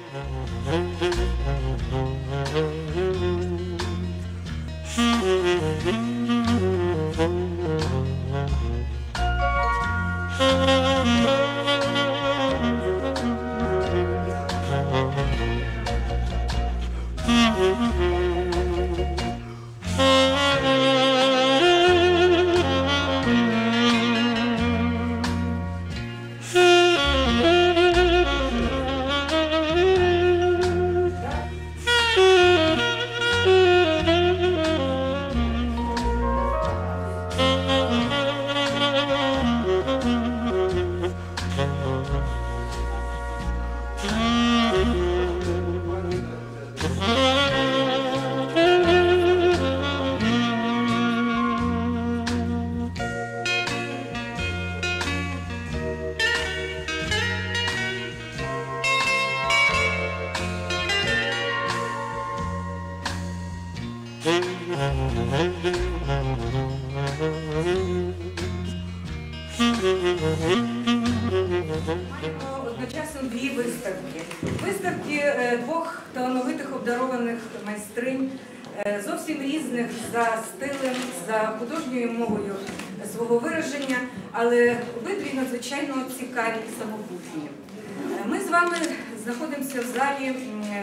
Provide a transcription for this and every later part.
Одночасно дві виставки. Виставки двох талановитих обдарованих майстринь, зовсім різних за стилем, за художньою мовою свого вираження, але обидві надзвичайно цікаві і самобутні. Ми з вами знаходимося в залі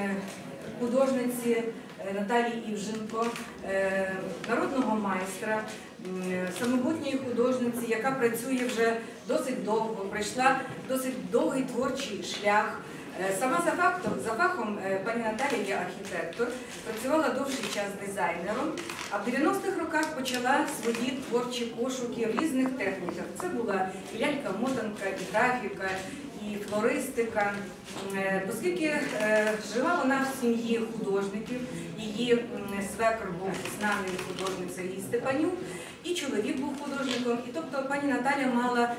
художниці Наталії Івженко, народного майстра, самобутньої художниці, яка працює вже досить довго, пройшла досить довгий творчий шлях. Сама за фахом пані Наталія є архітектор, працювала довший час дизайнером, а в 90-х роках почала свої творчі пошуки в різних техніках. Це була і лялька-мотанка, і графіка, і флористика. Оскільки жила вона в сім'ї художників, її свекр був знаний художник Сергій Степанюк, і чоловік був художником, і тобто пані Наталя мала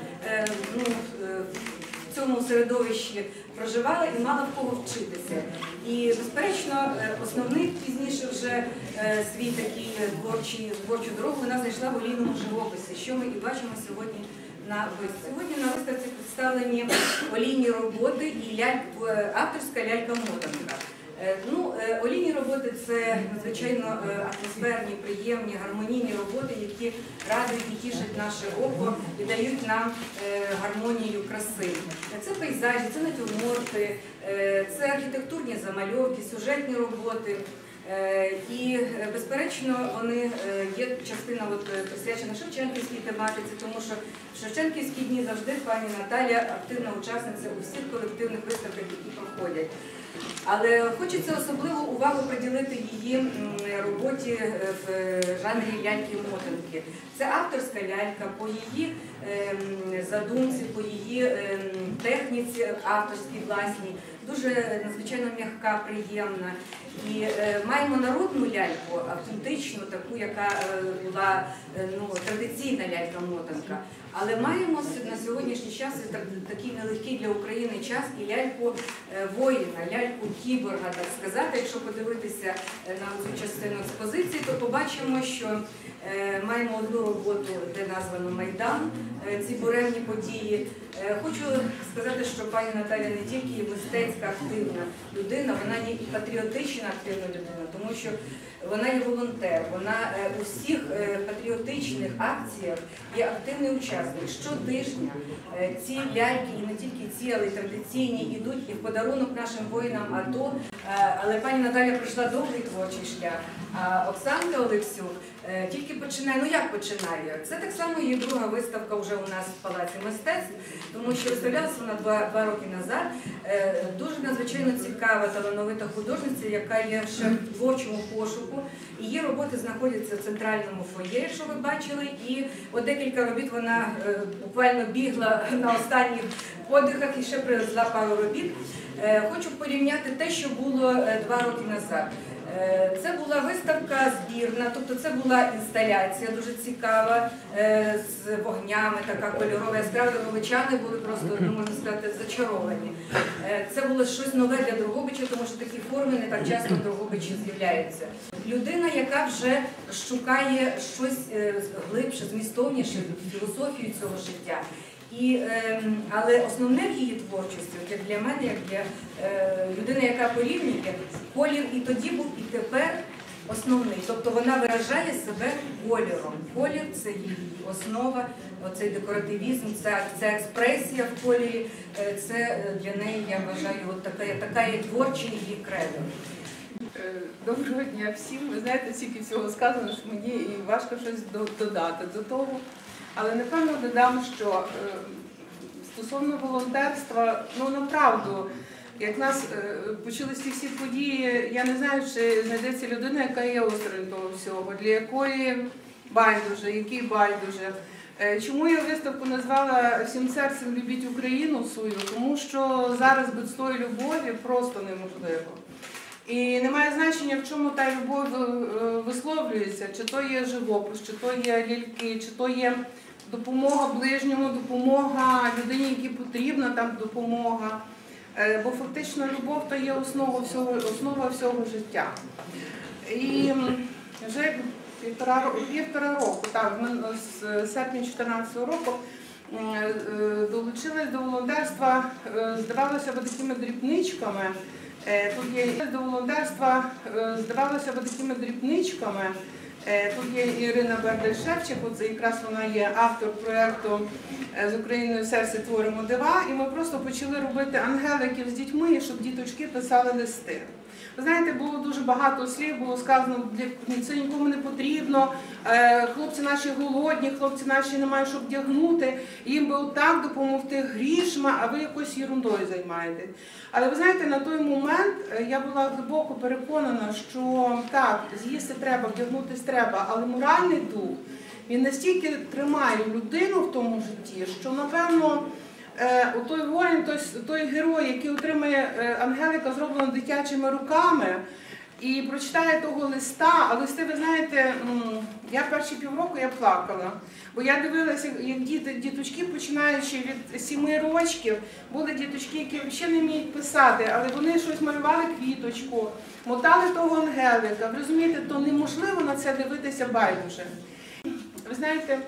в цьому середовищі проживала і мала в кого вчитися. І, безперечно, основний пізніше вже свій такий творчу дорогу вона знайшла в олійному живописі, що ми і бачимо сьогодні на виставці. Сьогодні на виставці представлені олійні роботи і авторська лялька-мотанка. Олійні роботи – це надзвичайно атмосферні, приємні, гармонійні роботи, які радують і тішать наше око і дають нам гармонію краси. Це пейзажі, це натюрморти, це архітектурні замальовки, сюжетні роботи. І, безперечно, вони є частина присвячена шевченківській тематиці, тому що в Шевченківські дні завжди пані Наталя активна учасниця у всіх колективних виставках, які проходять. Але хочеться особливу увагу приділити її роботі в жанрі ляльки-мотанки. Це авторська лялька, по її задумці, по її техніці авторській власній, дуже надзвичайно м'яка, приємна. І маємо народну ляльку, автентичну, таку, яка була традиційна лялька-мотанка. Але маємо на сьогоднішній час такий нелегкий для України час і ляльку воїна, ляльку кіборга, так сказати. Якщо подивитися на цю частину експозиції, то побачимо, що маємо одну роботу, де названо «Майдан», ці буремні події. Хочу сказати, що пані Наталя не тільки мистецька активна людина, вона є і патріотична активна людина, тому що вона є волонтер, вона у всіх патріотичних акціях є активний учасник. Щотижня ці ляльки, і не тільки ці, але й традиційні, йдуть і в подарунок нашим воїнам АТО. Але пані Наталя пройшла довгий творчий шлях, а Оксанка Олексюк тільки починає. Ну як починає? Це так само її друга виставка вже у нас в Палаці мистецтв, тому що виставлялася вона два роки назад. Дуже надзвичайно цікава, талановита художниця, яка є ще в творчому пошуку. Її роботи знаходяться в центральному фоє, якщо ви бачили, і от декілька робіт вона буквально бігла на останніх подихах і ще привезла пару робіт. Хочу порівняти те, що було 2 роки назад. Це була виставка збірна, тобто це була інсталяція дуже цікава, з вогнями, така кольорова, яскрава. Дрогобичани були просто, можна сказати, зачаровані. Це було щось нове для Дрогобича, тому що такі форми не так часто в Дрогобичі з'являються. Людина, яка вже шукає щось глибше, змістовніше, філософію цього життя. Але основне в її творчості, як для мене, як для людини, яка порівнює, колір і тоді був, і тепер основний. Тобто вона виражає себе кольором. Колір – це її основа, оцей декоративізм, ця експресія в кольорі, це для неї, я вважаю, от така є творча її кредо. Доброго дня всім. Ви знаєте, стільки всього сказано, що мені і важко щось додати до того. Але напевно додам, що стосовно волонтерства, ну направду, як в нас почалися ці всі події, я не знаю, чи знайдеться людина, яка є осторонь того всього, для якої байдуже, який байдуже. Чому я виставку назвала «Всім серцем любіть Україну свою»? Тому що зараз без тої любові просто неможливо. І немає значення, в чому та любов висловлюється, чи то є живопис, чи то є ляльки, чи то є допомога ближньому, допомога людині, якій потрібна там допомога. Бо фактично любов – то є основа всього життя. І вже півтора року, так, з серпня 2014 року, долучилась до волонтерства, здавалося б, такими дрібничками. Тут є до волонтерства, здавалося б, такими дрібничками. Тут є Ірина Бердель-Шевченко, це якраз вона є автор проєкту «З Україною в серці творимо дива». І ми просто почали робити ангеликів з дітьми, щоб діточки писали листи. Ви знаєте, було дуже багато слів, було сказано, це нікому не потрібно, хлопці наші голодні, хлопці наші не мають що вдягнути, їм би отак допомогти грішми, а ви якоюсь ерундою займаєтесь. Але ви знаєте, на той момент я була глибоко переконана, що так, з'їсти треба, вдягнутися треба, але моральний дух, він настільки тримає людину в тому житті, що, напевно, той воїн, той герой, який отримає ангелика, зробленого дитячими руками, і прочитає того листа, а листи, ви знаєте, я перші півроку я плакала, бо я дивилася, як діточки, починаючи від 7 років, були діточки, які ще не вміють писати, але вони щось малювали квіточку, мотали того ангелика. Ви розумієте, то неможливо на це дивитися байдуже. Ви знаєте,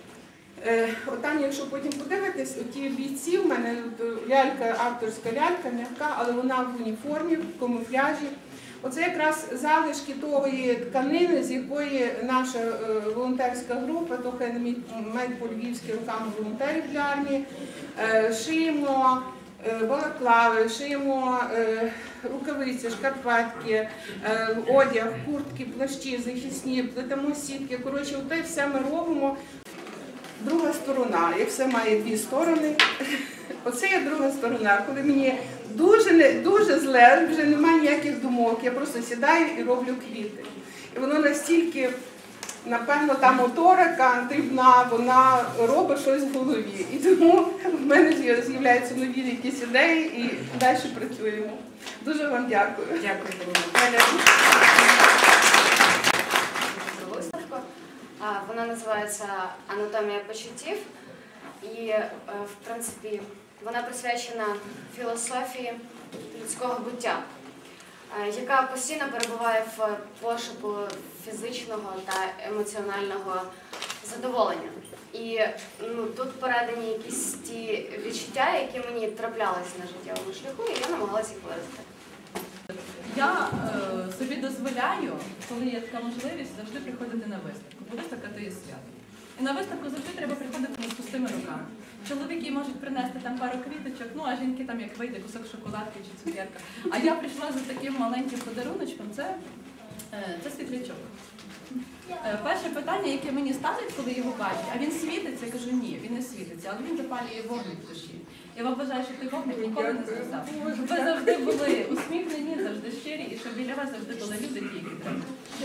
там, якщо потім подивитись, ті бійці, в мене лялька, авторська лялька, м'яка, але вона в уніформі, в камуфляжі. Оце якраз залишки тої тканини, з якої наша волонтерська група, то Хендмейд по-львівськи руками волонтерів для армії, шиємо балаклави, шиємо рукавиці, шкарпетки, одяг, куртки, плащі, захисні, плетемо сітки. Коротше, оте все ми робимо. Друга сторона, як все має дві сторони, оце є друга сторона, коли мені дуже зле, вже немає ніяких думок, я просто сідаю і роблю квіти. І воно настільки, напевно, та моторика дрібна, вона робить щось в голові. І тому в мене з'являються нові якісь ідеї і далі працюємо. Дуже вам дякую. Дякую, Вона називається «Анатомія почуттів» і, в принципі, вона присвячена філософії людського буття, яка постійно перебуває в пошуку фізичного та емоціонального задоволення. І тут передані якісь ті відчуття, які мені траплялися на життєвому шляху, і я намагалася їх виразити. Я собі дозволяю, коли є така можливість, завжди приходити на виставку, бо виставка – то є свято. І на виставку завжди треба приходити не з пустими руками. Чоловіки можуть принести там пару квіточок, а жінки там як вийде, кусок шоколадки чи цукерка. А я прийшла за таким маленьким подаруночком, це світлячок. Перше питання, яке мені ставлять, коли його бачать, а він світиться? Я кажу, ні, він не світиться, але він запалює вогник в душі. Я вам бажаю, щоб той вогник ніколи не згасав. Щоб ви завжди були усміхнені, завжди щирі, і щоб біля вас завжди були люди, які треба.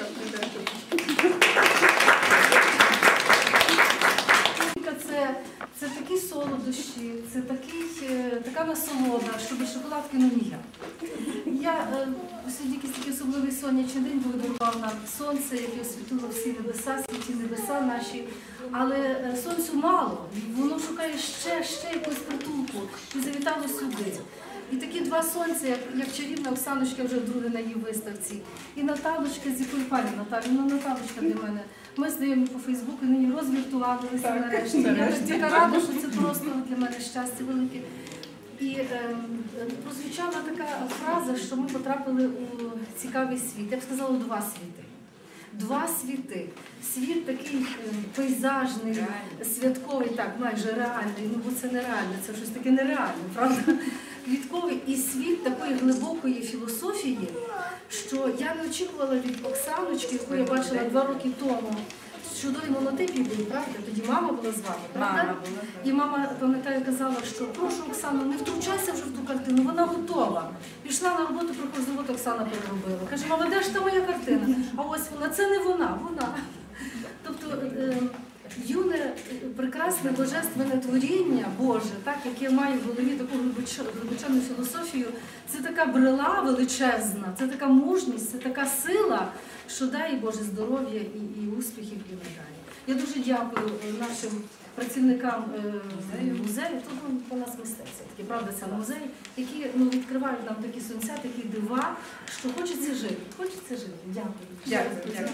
Це такі солодощі, це така насолода, що без шоколадки ніяк. Я сьогодні якийсь такий особливий сонячний день подарував нам сонце, яке освітило всі небеса, світі небеса наші. Але сонцю мало, воно шукає ще якусь притулку і завітало сюди. І такі два сонця, як чарівна Оксаночка вже вдруге на її виставці. І Наталочка, з якою пані Наталочка для мене. Ми з нею по Фейсбуку нині розвіртувалися нарешті. Я така рада, що це просто для мене щастя велике. І прозвучала така фраза, що ми потрапили у цікавий світ. Я б сказала, у два світи. Два світи. Світ такий пейзажний, святковий, так, майже реальний, ну бо це нереально, це щось таке нереальне, правда? Квітковий і світ такої глибокої філософії, що я не очікувала від Оксаночки, яку я бачила 2 роки тому, чудові монотипі були, правда? Тоді мама була з вами, правда? І мама, пам'ятаю, казала, що прошу, Оксану, не втручайся вже в ту картину, вона готова. Пішла на роботу, приходить з роботи, Оксана переробила. Каже, мама, де ж та моя картина? А ось вона, це не вона, вона. Тобто юне, прекрасне, божественне творіння Боже, так, яке має в голові таку глибоченну філософію, це така брела величезна, це така мужність, це така сила, що дає Боже здоров'я і успіхів і надалі. Я дуже дякую нашим працівникам музею, тут у нас мистецтво, такі, правда, це музей, які відкривають нам такі сонця, такі дива, що хочеться жити. Хочеться жити. Дякую.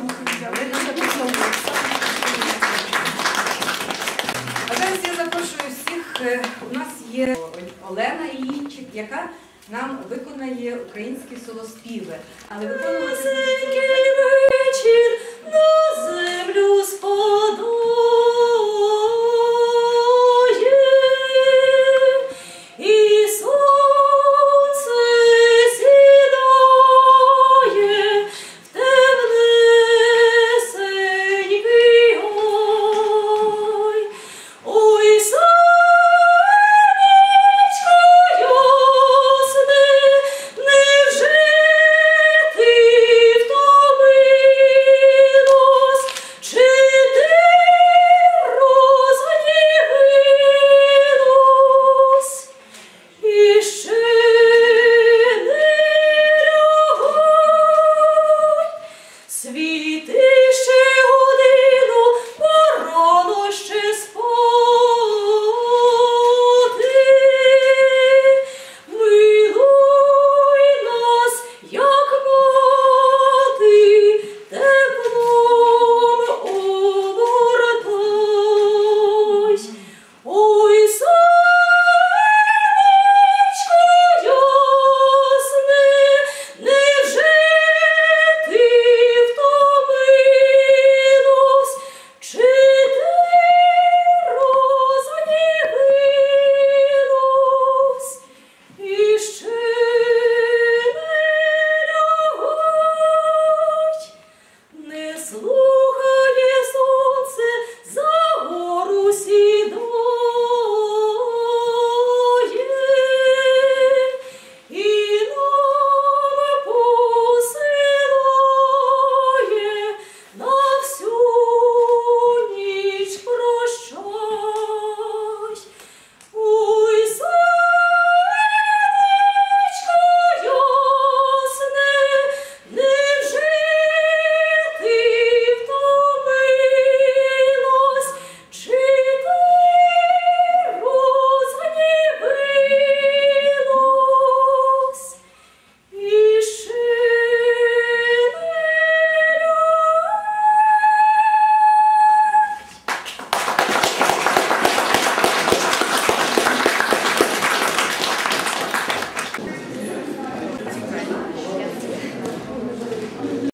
А зараз я запрошую всіх, у нас є Олена Ілінчик, яка нам виконає українські солоспіви. Але виконувати... Вечір на землю спав.